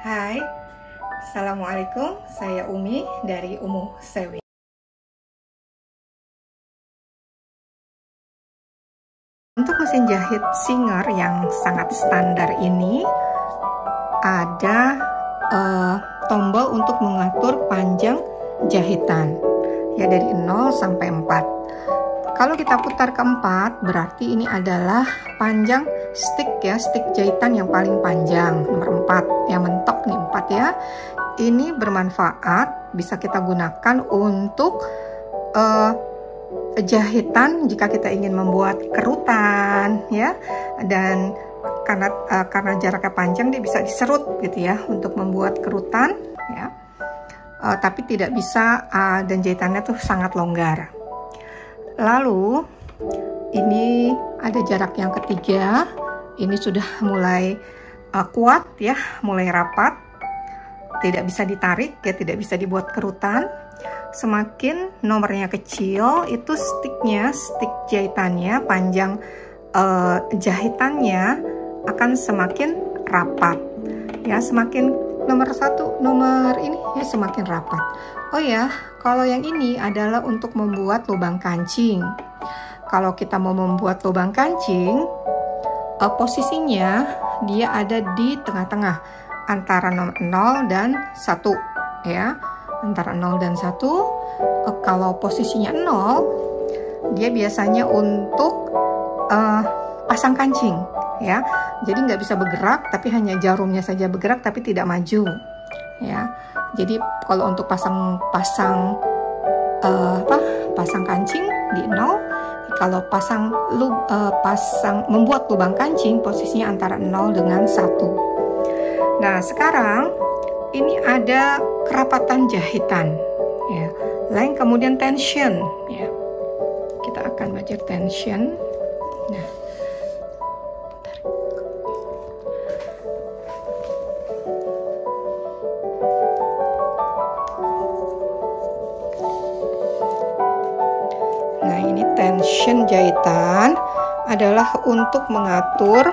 Hai, Assalamualaikum, saya Umi dari Umu Sewi. Untuk mesin jahit Singer yang sangat standar ini ada tombol untuk mengatur panjang jahitan ya, dari 0 sampai 4. Kalau kita putar ke 4 berarti ini adalah panjang stick ya, stick jahitan yang paling panjang, nomor 4 yang mentok nih, 4 ya. Ini bermanfaat, bisa kita gunakan untuk jahitan jika kita ingin membuat kerutan ya, dan karena jaraknya panjang dia bisa diserut gitu ya untuk membuat kerutan ya, tapi tidak bisa dan jahitannya tuh sangat longgar. Lalu ini ada jarak yang ketiga, ini sudah mulai kuat ya, mulai rapat, tidak bisa ditarik ya, tidak bisa dibuat kerutan. Semakin nomornya kecil itu sticknya, stick jahitannya, panjang jahitannya akan semakin rapat ya, semakin nomor 1, nomor ini ya semakin rapat. Oh ya, kalau yang ini adalah untuk membuat lubang kancing. Kalau kita mau membuat lubang kancing, posisinya dia ada di tengah-tengah antara 0 dan 1 ya, antara 0 dan 1. Kalau posisinya 0, dia biasanya untuk pasang kancing ya, jadi nggak bisa bergerak, tapi hanya jarumnya saja bergerak tapi tidak maju ya. Jadi kalau untuk pasang kancing di 0, kalau membuat lubang kancing posisinya antara 0 dengan 1. Nah, sekarang ini ada kerapatan jahitan ya, lain kemudian tension ya. Kita akan belajar tension. Nah, ini tension jahitan adalah untuk mengatur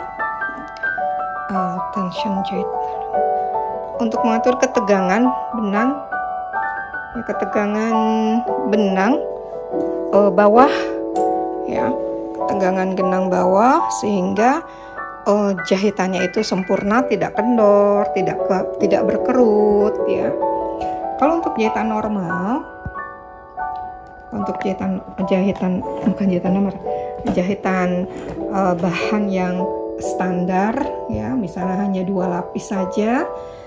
tension jahitan, untuk mengatur ketegangan benang ya, ketegangan benang bawah ya, ketegangan benang bawah, sehingga jahitannya itu sempurna, tidak kendor, tidak berkerut ya. Kalau untuk jahitan normal, untuk jahitan bahan yang standar ya, misalnya hanya 2 lapis saja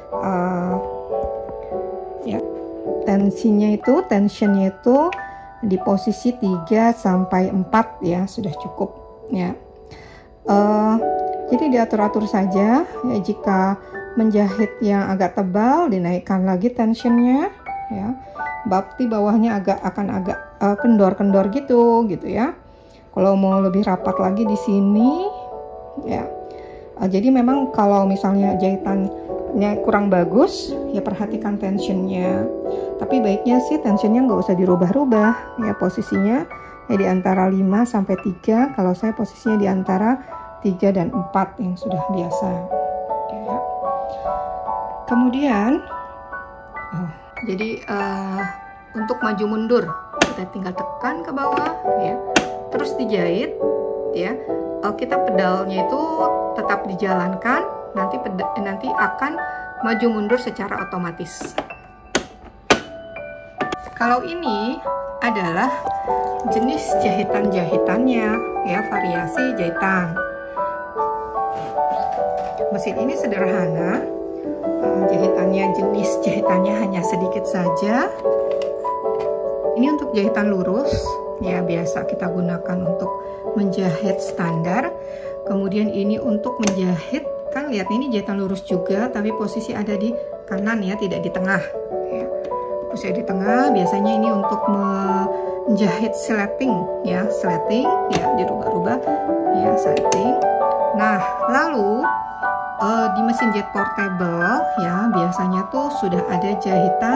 ya, tensionnya itu di posisi 3 sampai 4 ya, sudah cukup ya. Jadi diatur-atur saja ya, jika menjahit yang agak tebal dinaikkan lagi tensionnya ya, berarti bawahnya akan agak kendor-kendor gitu ya. Kalau mau lebih rapat lagi di sini ya. Jadi memang kalau misalnya jahitannya kurang bagus ya, perhatikan tensionnya. Tapi baiknya sih tensionnya nggak usah dirubah-rubah ya, posisinya ya di antara 5 sampai 3. Kalau saya posisinya di antara 3 dan 4 yang sudah biasa ya. Kemudian jadi untuk maju mundur kita tinggal tekan ke bawah ya, terus dijahit ya. Kita pedalnya itu tetap dijalankan, nanti akan maju mundur secara otomatis. Kalau ini adalah jenis jahitannya ya, variasi jahitan. Mesin ini sederhana, jenis jahitannya hanya sedikit saja. Ini untuk jahitan lurus ya, biasa kita gunakan untuk menjahit standar. Kemudian ini untuk menjahit, kan lihat ini jahitan lurus juga, tapi posisi ada di kanan ya, tidak di tengah ya. Posisi di tengah, biasanya ini untuk menjahit sleting ya, dirubah-rubah ya, sleting. Nah, lalu di mesin jahit portable ya, biasanya tuh sudah ada jahitan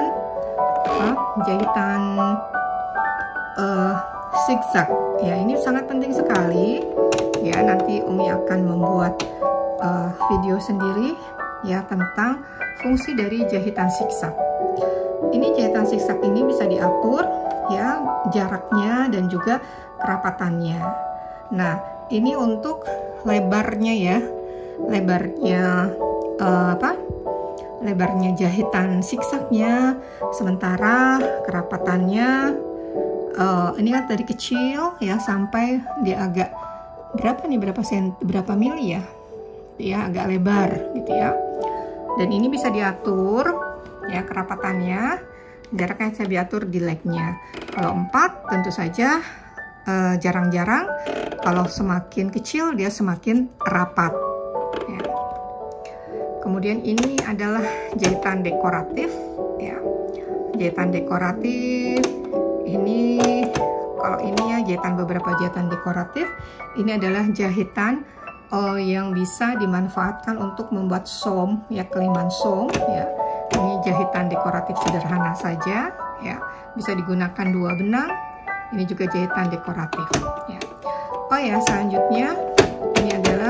zigzag ya. Ini sangat penting sekali ya, nanti Umi akan membuat video sendiri ya tentang fungsi dari jahitan siksak. Ini jahitan siksak ini bisa diatur ya, jaraknya dan juga kerapatannya. Nah, ini untuk lebarnya ya, lebarnya lebarnya jahitan siksaknya, sementara kerapatannya ini kan dari kecil ya sampai dia agak berapa mili ya, dia agak lebar gitu ya. Dan ini bisa diatur ya kerapatannya, jaraknya bisa diatur di legnya. Kalau 4 tentu saja jarang-jarang, kalau semakin kecil dia semakin rapat ya. Kemudian ini adalah jahitan dekoratif ya, jahitan dekoratif ini, kalau ini ya beberapa jahitan dekoratif, ini adalah jahitan yang bisa dimanfaatkan untuk membuat som ya, keliman som ya. Ini jahitan dekoratif sederhana saja ya, bisa digunakan 2 benang. Ini juga jahitan dekoratif ya. Oh ya, selanjutnya ini adalah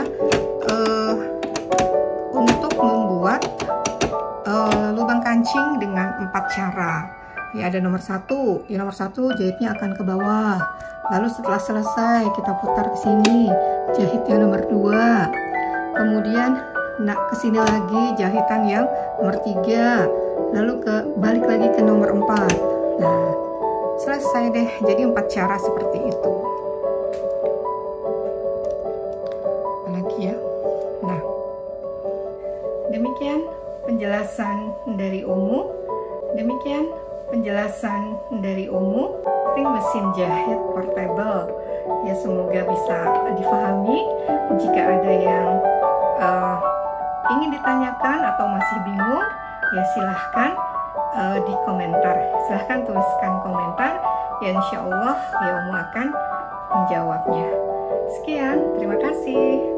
untuk membuat lubang kancing dengan 4 cara ya. Ada nomor 1 ya, nomor 1 jahitnya akan ke bawah, lalu setelah selesai kita putar ke sini, jahit yang nomor 2, kemudian ke sini lagi jahitan yang nomor 3, lalu balik lagi ke nomor 4. Nah, selesai deh. Jadi 4 cara seperti itu. Apalagi ya. Nah, demikian penjelasan dari Umu. Demikian penjelasan dari Umu mesin jahit portable ya, semoga bisa difahami. Jika ada yang ingin ditanyakan atau masih bingung ya, silahkan di komentar, silahkan tuliskan komentar ya, insya Allah ya Umu akan menjawabnya. Sekian, terima kasih.